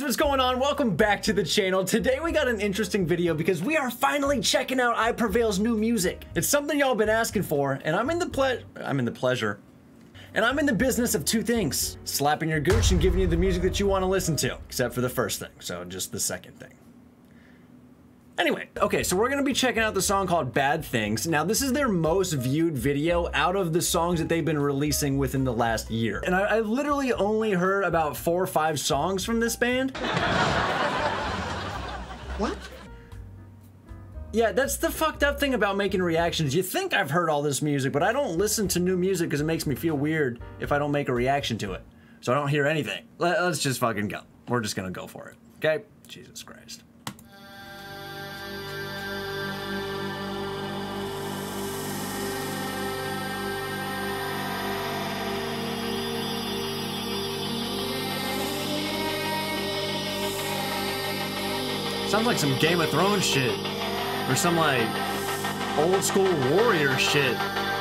what's going on? Welcome back to the channel. Today we got an interesting video because we are finally checking out I Prevail's new music. It's something y'all been asking for, and I'm in the pleasure. And I'm in the business of two things: slapping your gooch and giving you the music that you want to listen to. Except for the first thing, so just the second thing. Anyway, okay, so we're gonna be checking out the song called Bad Things. Now, this is their most viewed video out of the songs that they've been releasing within the last year. And I literally only heard about 4 or 5 songs from this band. What? Yeah, that's the fucked up thing about making reactions. You think I've heard all this music, but I don't listen to new music because it makes me feel weird if I don't make a reaction to it. So I don't hear anything. Let's just fucking go. We're just gonna go for it, okay? Jesus Christ. Sounds like some Game of Thrones shit. Or some, like, old school warrior shit.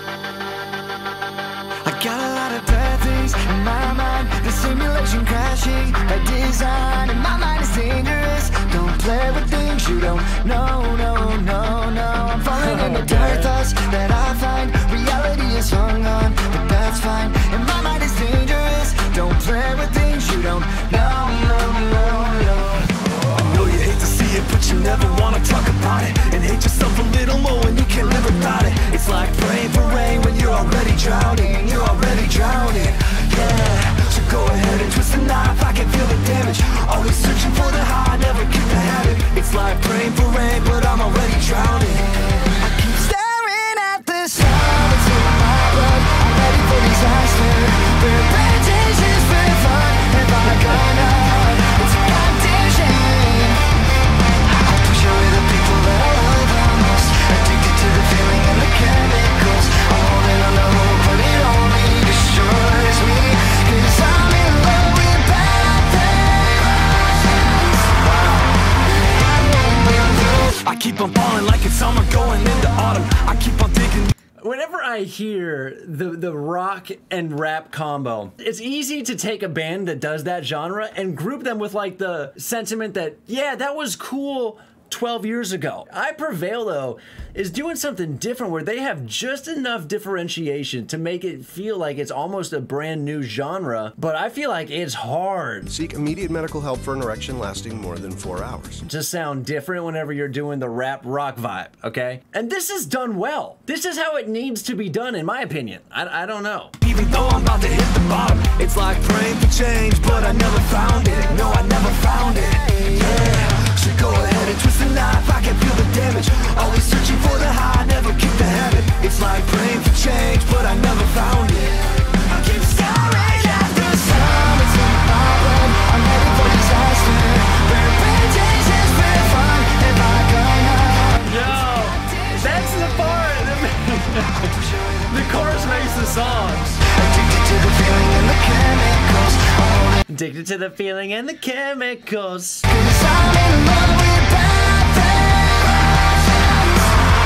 I got a lot of bad things in my mind. The simulation crashing by design. And my mind is dangerous. Don't play with things you don't know, no, no, no. I'm falling in the dirt thoughts that I find. Reality is hung on, but that's fine. And my mind is dangerous. Don't play with things you don't know, no, no, no. But you never wanna talk about it, and hate yourself a little more when you can't live without it. It's like praying for rain when you're already drowning. You're already drowning, yeah. So go ahead and twist the knife, I can feel the damage. Always searching for the high, never keep the habit. It's like praying for rain, but I'm already drowning. I keep staring at the sun, it's in my blood. I'm ready for disaster. We're plantations for fun, if I gonna. It's a goddamn shame. With the people that I love the most, addicted to the feeling and the chemicals. I'm holding on to hope, but it only destroys me. 'Cause I'm in love with bad things. I keep on falling like it's summer going into autumn. I keep on thinking. Whenever I hear the rock and rap combo, it's easy to take a band that does that genre and group them with like the sentiment that, yeah, that was cool 12 years ago. I Prevail, though, is doing something different where they have just enough differentiation to make it feel like it's almost a brand new genre, but I feel like it's hard. Seek immediate medical help for an erection lasting more than 4 hours. Just sound different whenever you're doing the rap rock vibe, okay? And this is done well. This is how it needs to be done, in my opinion. I don't know. Even though I'm about to hit the bottom, it's like praying for change, but I never found it. No, I never found it. Yeah. So go ahead and twist the knife, I can feel the damage. Always searching for the high, never keep the habit. It's like praying for change, but I never found it. I keep staring at the sun, it's in my blood. I'm headed for disaster. We're plantations for fun, if I gonna. Yo, that's the part that the chorus makes the song. Addicted to the feeling and the chemicals. Addicted to the feeling and the chemicals. 'Cause I'm in love with bad things.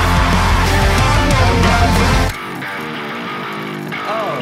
Oh.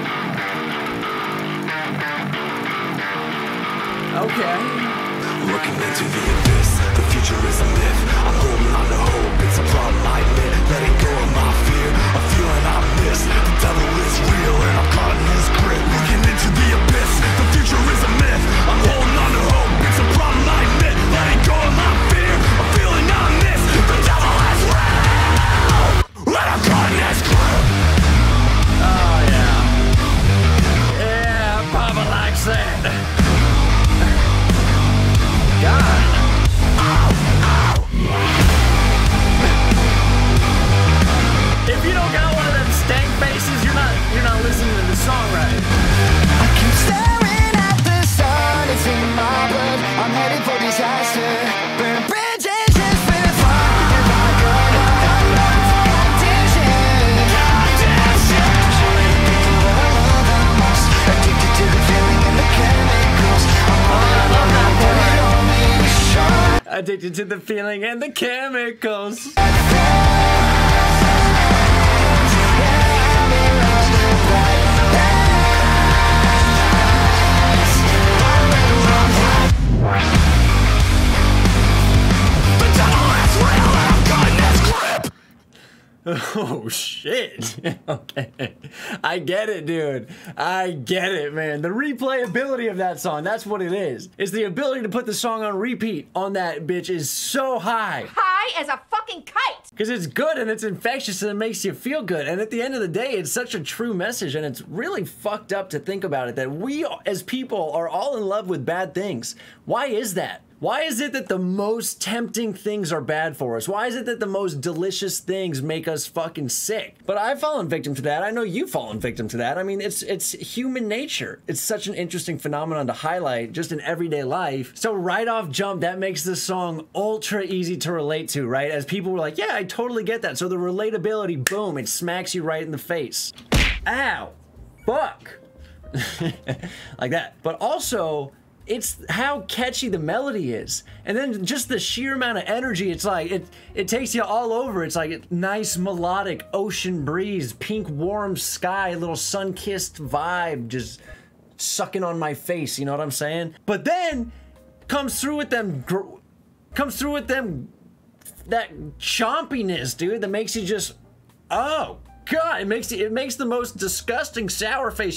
Okay. Looking into the abyss, the future is a myth. I'm holding on to hope, it's a problem I admit. Letting go of my fear, a feeling I miss. The devil is real and I'm caught in his grip. Looking into the abyss, the future is a myth. I'm holding on to hope, it's a problem I admit. Letting go of my fear, a feeling I miss. The devil is real and I'm caught in his grip. Oh, yeah. Yeah, Papa likes that. God. If you don't got one of them stank faces, you're not listening to the song right. I keep staring at the sun, it's in my blood. I'm headed for disaster. Burn bridges just for fun. If I gonna addicted to the feeling and the chemicals. Addicted to the feeling and the chemicals. Wow. Oh shit. Okay. I get it, dude. I get it, man. The replayability of that song, that's what it is. It's the ability to put the song on repeat on that bitch is so high. High as a fucking kite. Because it's good and it's infectious and it makes you feel good. And at the end of the day, it's such a true message, and it's really fucked up to think about it that we as people are all in love with bad things. Why is that? Why is it that the most tempting things are bad for us? Why is it that the most delicious things make us fucking sick? But I've fallen victim to that. I know you've fallen victim to that. I mean, it's human nature. It's such an interesting phenomenon to highlight just in everyday life. So right off jump, that makes this song ultra easy to relate to, right? As people were like, yeah, I totally get that. So the relatability, boom, it smacks you right in the face. Ow, fuck. Like that. But also, it's how catchy the melody is, and then just the sheer amount of energy. It's like it takes you all over. It's like a nice melodic ocean breeze, pink warm sky, little sun-kissed vibe just sucking on my face, you know what I'm saying? But then comes through with them that chompiness, dude, that makes you just, oh god, it makes the most disgusting sour face.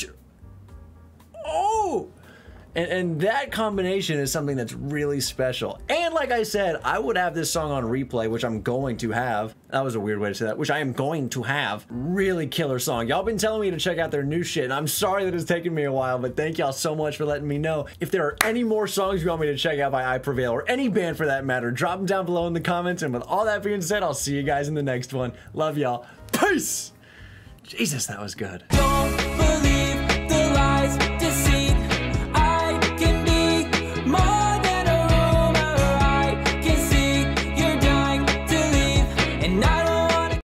Oh, and that combination is something that's really special. And like I said, I would have this song on replay, which I'm going to have. That was a weird way to say that, which I am going to have. Really killer song. Y'all been telling me to check out their new shit, and I'm sorry that it's taken me a while, but thank y'all so much for letting me know. If there are any more songs you want me to check out by I Prevail, or any band for that matter, drop them down below in the comments. And with all that being said, I'll see you guys in the next one. Love y'all. Peace! Jesus, that was good. Don't believe the lies, deceive.